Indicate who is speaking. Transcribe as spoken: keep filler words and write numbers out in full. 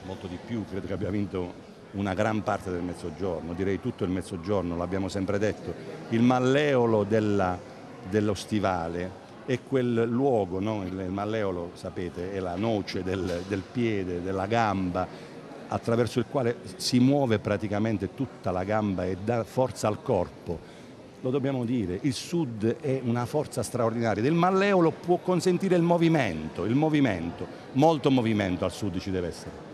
Speaker 1: molto di più, credo che abbia vinto una gran parte del Mezzogiorno, direi tutto il Mezzogiorno, l'abbiamo sempre detto. Il malleolo della, dello stivale è quel luogo, no? Il malleolo, sapete, è la noce del, del piede, della gamba, attraverso il quale si muove praticamente tutta la gamba e dà forza al corpo. Lo dobbiamo dire, il sud è una forza straordinaria, il malleolo può consentire il movimento, il movimento, molto movimento al sud ci deve essere.